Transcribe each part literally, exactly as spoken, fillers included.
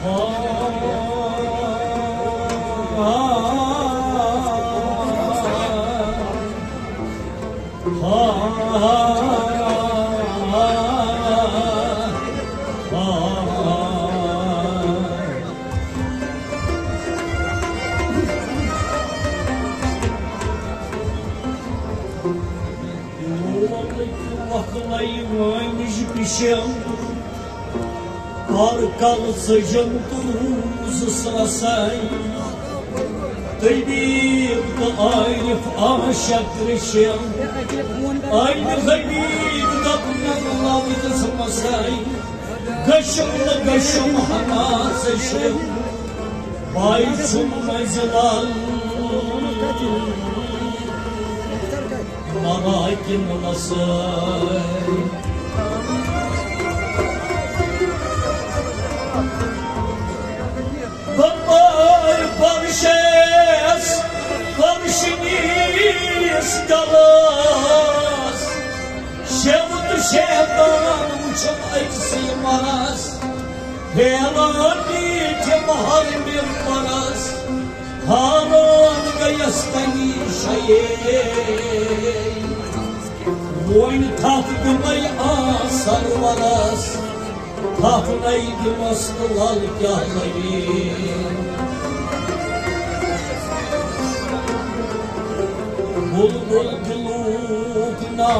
Arkalı sıcım tuzu sırasay Taybib da aynı aşakrışım Aynı gaybib da bunlarla bitesmasay Kaşımla kaşım hanasışım Bayçum mezilal Marakin nasay Bambar barşes, barşiniz galas Şevdu şehdan uçan ayçsi maras Helani cemahar bir maras Haran gayastani şayey Boyun tahtımay asar maras Tahlaydı mastılar gâhlayın Bulbul gülükna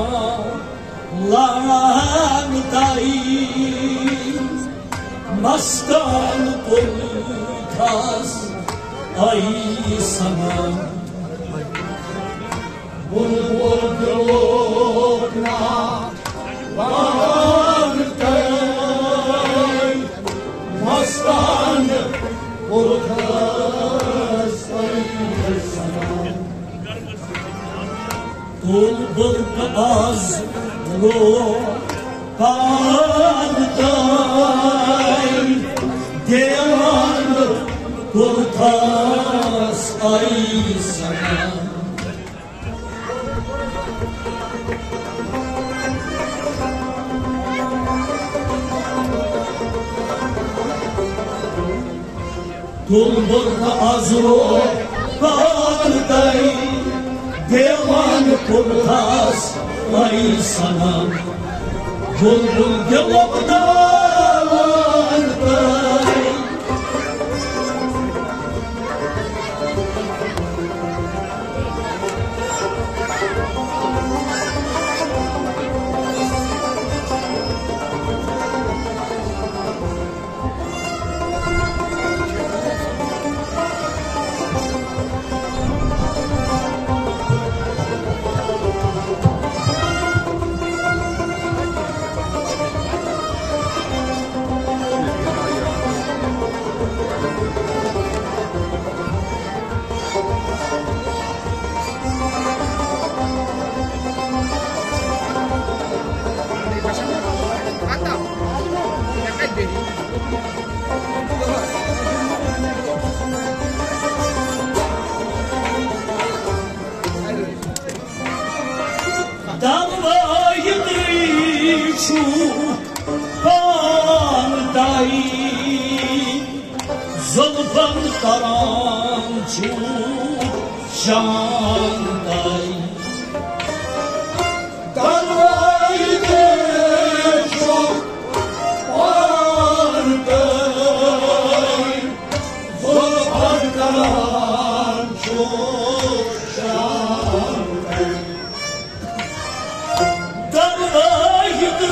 lan dayın Mastan kulkas ay sana Bulbul gülükna lan dayın Mastan kulkas ay sana Tulbur az ruh Kantay Devan kurtas ay sana Tulbur az ruh Kantay Devan kurtas ay sana Bulbul gülüpten day Zulfan karançu şanday Darvaydı çok varday Zulfan karançu şanday Darvaydı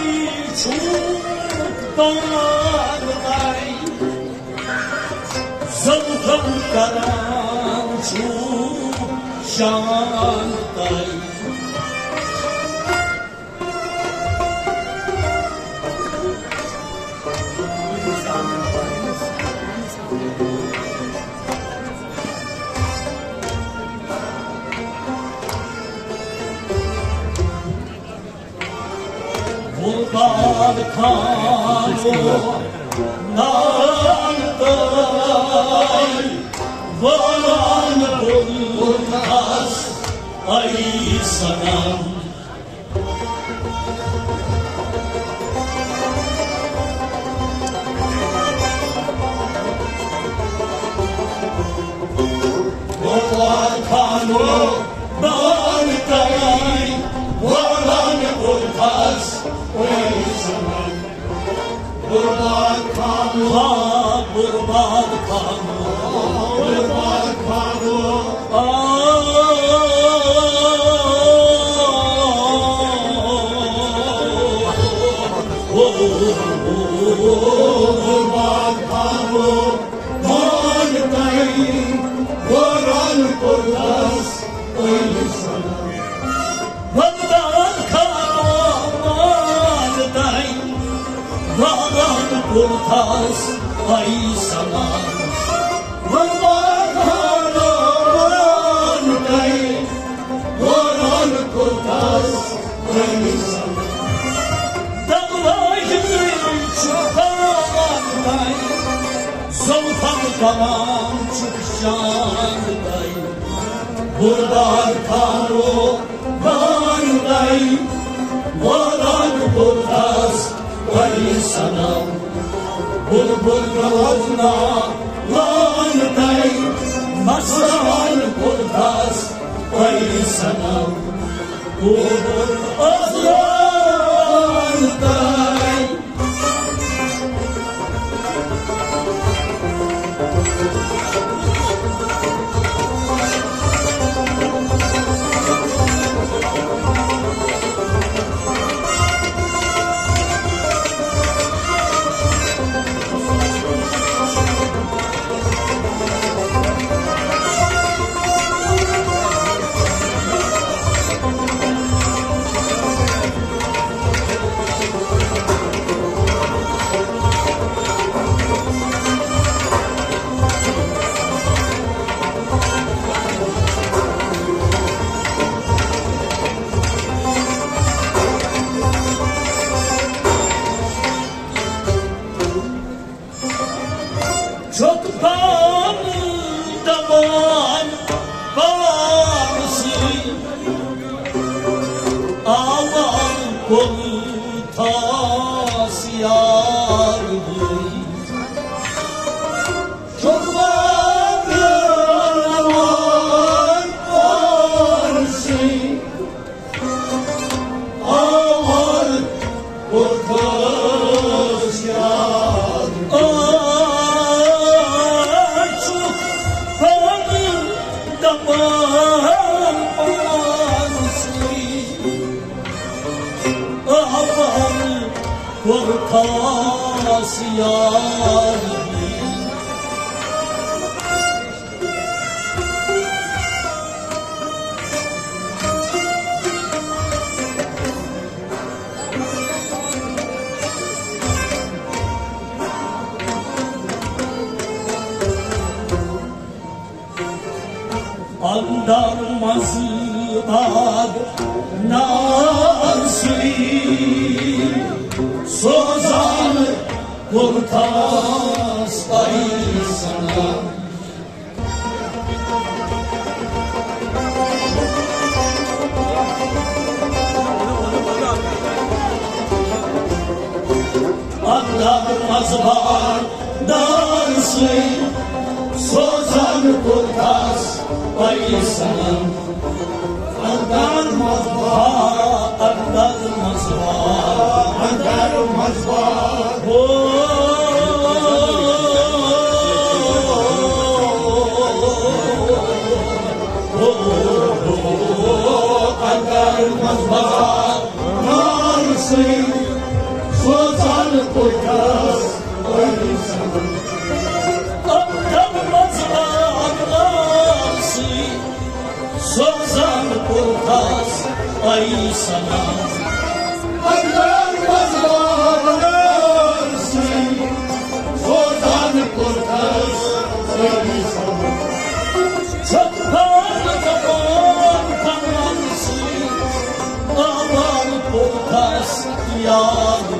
çok varday Zulfan karançu şanday Bulgar kanu nanday Varan bulmaz ay sana kano Bantai Waran Urtas Oisaman Burban kano Burban kano Burban kano Burban kano Bantai Waran Urtas Oisaman Burban kano Bantai Waran Urtas Oisaman Burban kano Bantai Waran Urtas Oisaman Çıkanday, Zoltan kalan çıkışanday, Buradan kanu banday, Varan burdas vay sana, Bulbul kavazna landay, Masran burdas vay sana, Bulbul azranday. Çok daman bağırsın aman komutas yardı Çok daman bağırsın aman komutas yardı Korkas yarbi Andarmazı ad nasri Sozan kurtas ay sana Andarmaz var dansı Sozan kurtas ay sana Andarmaz var Andarmaz var Andarmaz var Andarmaz var Narsı Sultan kurtas ay sana Andarmaz var Narsı Sultan kurtas ay sana Andarmaz varırsın Sultan kurtas ay sana Çok pardon kanarsın Aman kurtas yardı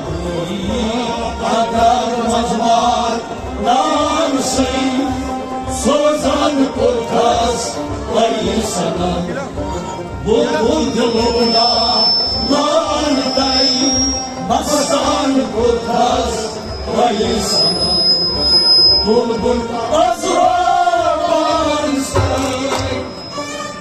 Andarmaz varırsın Sultan kurtas ay sana Bulbul yoluna landay Mastan kurtas ay sana Bulbul azraban say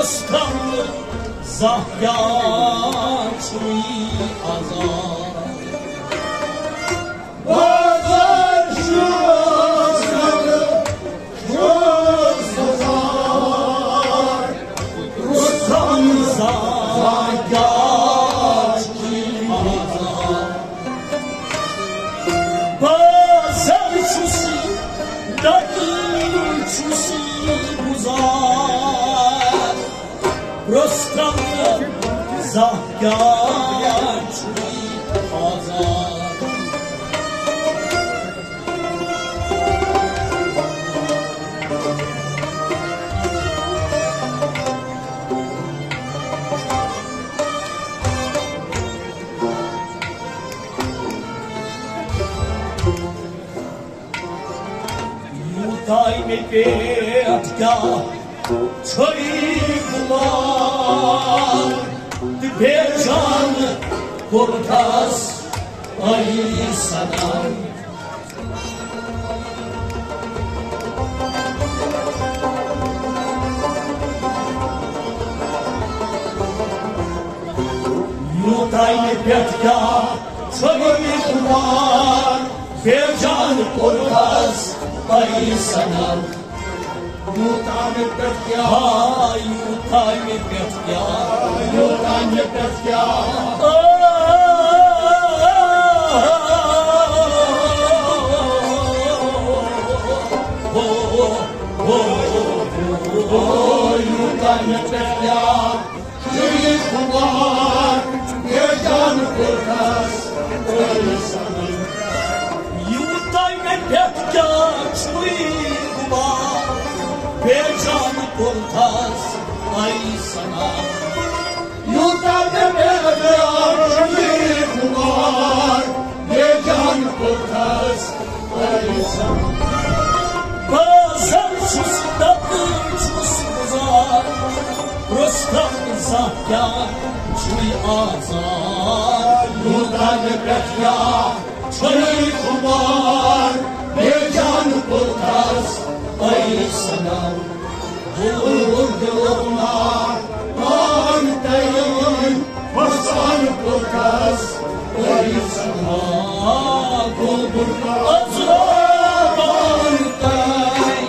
Rostamlı Zahyaçlı azar Bazar şu Rostamlı Rostamlı Rostamlı Zahyaçlı azar Bazar şusi Dadın şusi Buzar Rostamlı Zahyaçlı azar Yutaj me petka Çayıklar Becan Kurtas Ay sana Yutaj me petka Çayıklar Becan Kurtas Ay sana Yutaj me petka Yutaj me petka Yutaj me petka Yutaj me petka Çayıklar Becan Kurtas Ay sana Yutaj me petka Çayıklar Becan Kurtas Ay sana Yutaj me petka Çayıklar Becan Kurtas Ay sana Bazar şus tatlı şus buzar Rostam Zahyaçlı azar Yutaj me petka Çayıklar Becan Kurtas Ay sana Vurdular Mantayın Becan Kurtas Ay sana Vurdular Azra Mantay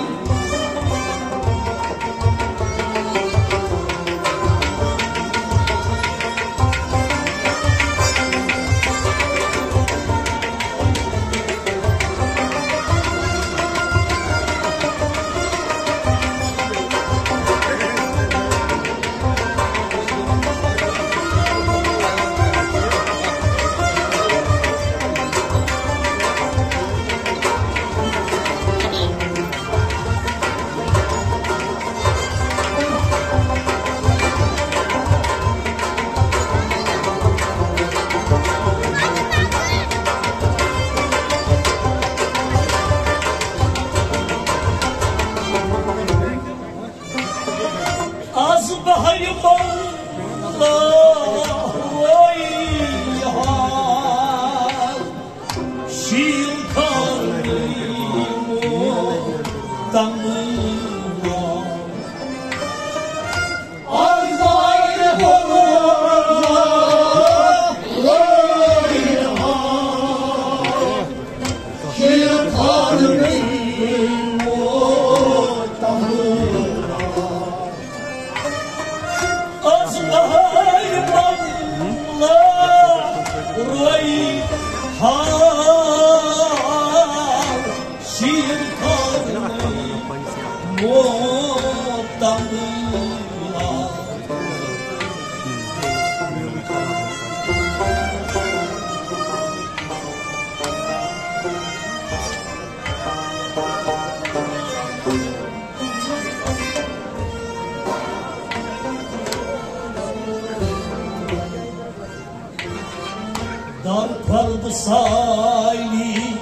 Dar kaldı sahili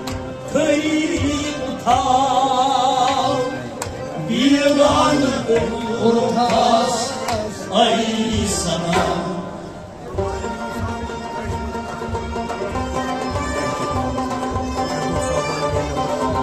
kıyıta Bir an Kurtas ay sana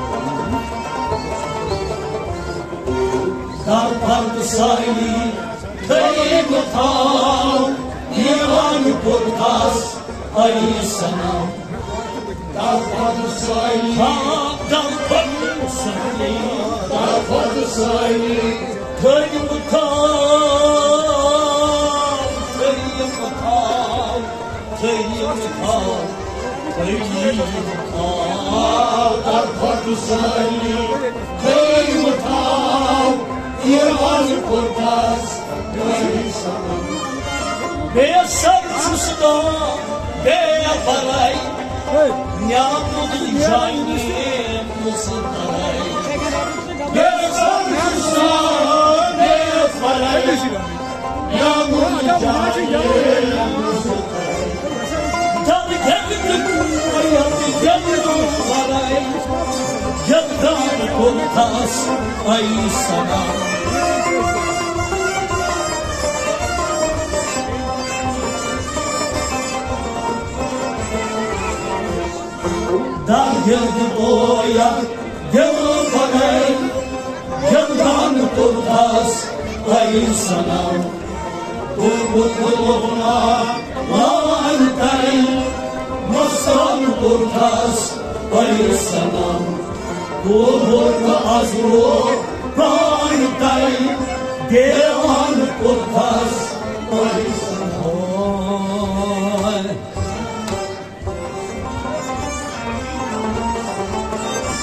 Dar kaldı sahili Kayı mutal, divan kurtas, ay sana. Dalpadı sayı, dalpadı sayı, dalpadı sayı. Kayı mutal, kayı mutal, kayı mutal, kayı mutal. Dalpadı sayı, kayı mutal, divan kurtas, ay sana. Beyaz sarçusuna, beyaz paray, ne yapmadın cahil musulay. Beyaz sarçusuna, beyaz paray, ne yapmadın cahil musulay. Tabi geldim, hayatı geldim paray, yandan kurtas, ay sana. Dar geldi boya, gel paray, yandan kurtas, ay sana. Bu kuluna mantay, masal kurtas, ay sana. Bu azru mantay, devan kurtas,